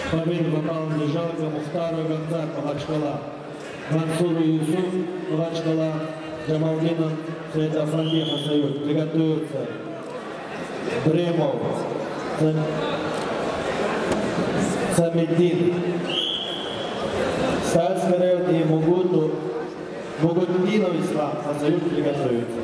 Победу попал Лежалка Мухтару Гамзат Махачкала. Мансуру Юсуф Махачкала. Джамалдинов Саидафранди Хасаюр. Приготовятся Бремов. Самеддин. Саскарев и Мугуддинов Ислам. Хасаюр приготовятся.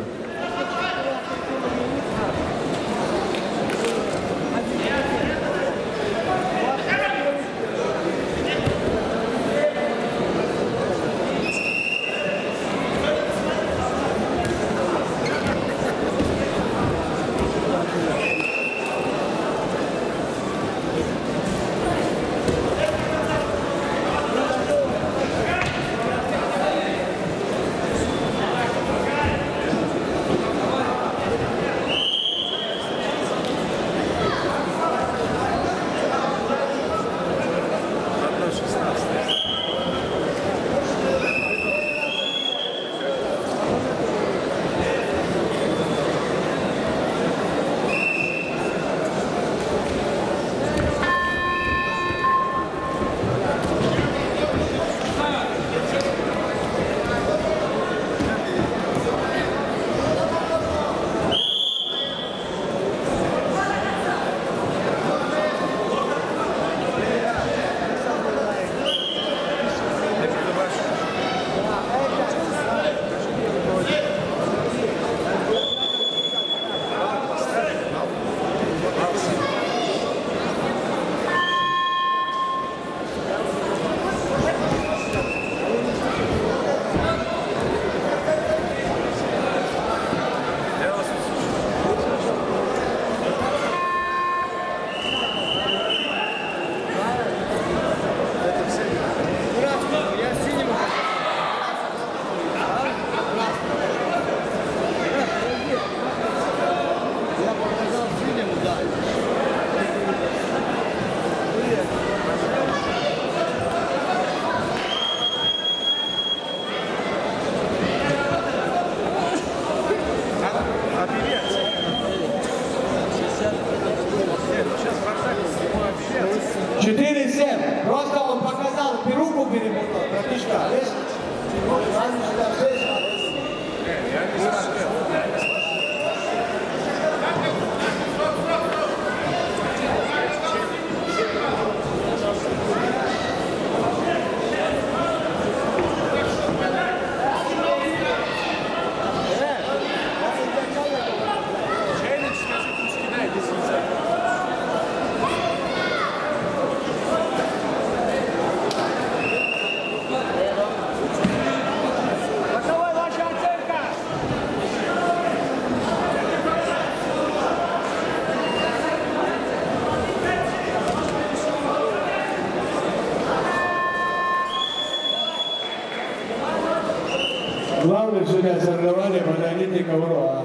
Главное судья соревнования Магомед Ковро.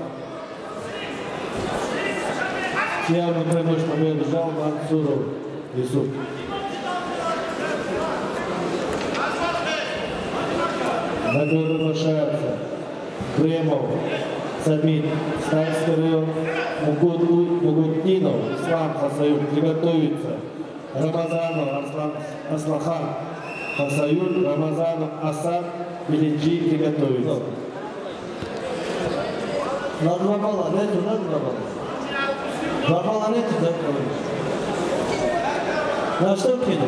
Явно приносит победу Жал Мансуров Юсуф. Награды приглашаются Бремов, Самид, Стайскарев, Мугуддинов, Ислам Хасаюр. Приготовиться Рамазанов Аслахан Хасаюр, Рамазанов Асад Белинджи приготовиться. На два балла, нету, на два балла. Два балла нету, да? На что кинул?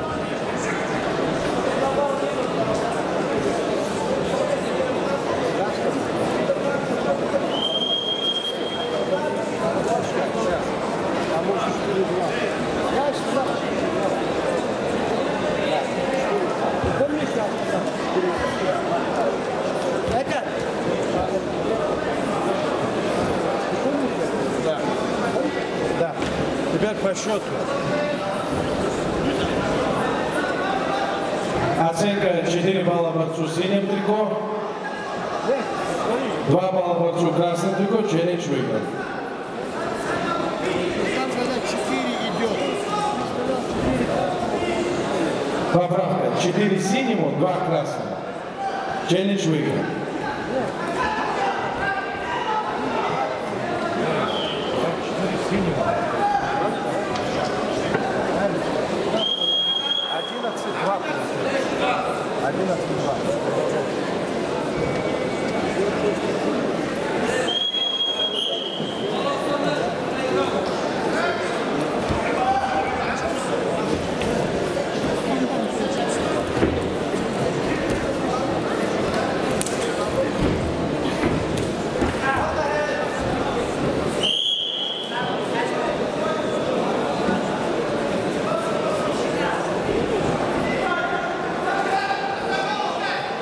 Да. Теперь по счету. Оценка 4 балла борцу синим трико, 2 балла борцу красным трико, челлендж выигран. Там когда 4 идет. Поправка. 4 синему, 2 красному. Челлендж выигран.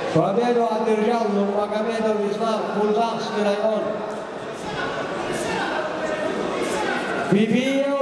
Победу одержал Нурмагомедов Ислам, Курганский район. Бибиев